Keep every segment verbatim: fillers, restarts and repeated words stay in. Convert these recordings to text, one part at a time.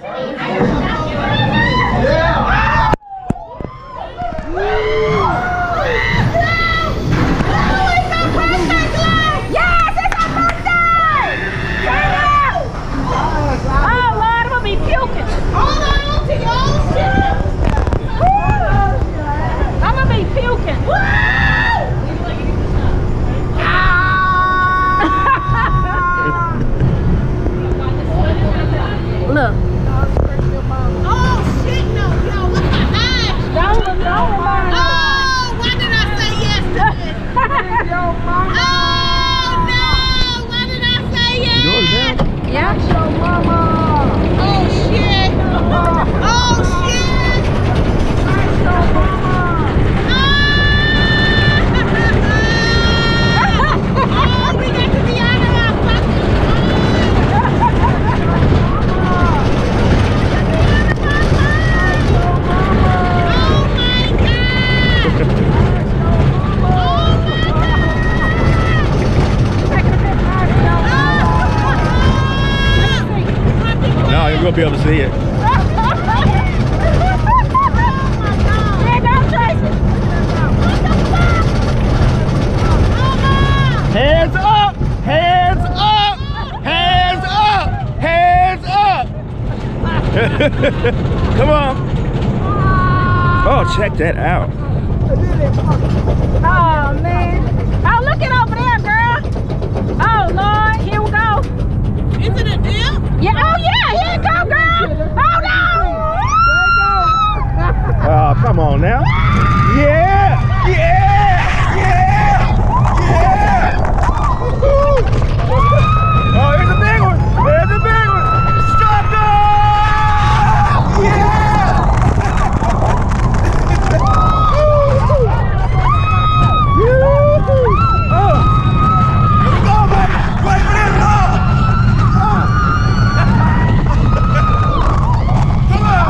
You'll be able to see it. Hands up! Hands up! Hands up! Hands up! Come on. Oh, check that out. Oh, man. Oh, look it over there, girl. Oh, Lord. Here we go. Is it a deal? Yeah. Oh, yeah. Here you go, girl. Oh, no. Oh, come on now. Yeah! Yeah! Yeah! Yeah! Oh, here's a big one! Here's a big one! Stop it! Yeah! Oh! Here we go, baby! Wait for this! Oh! Come on!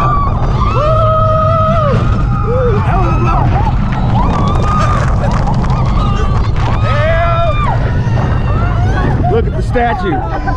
Woo! That was a blow! Look at the statue.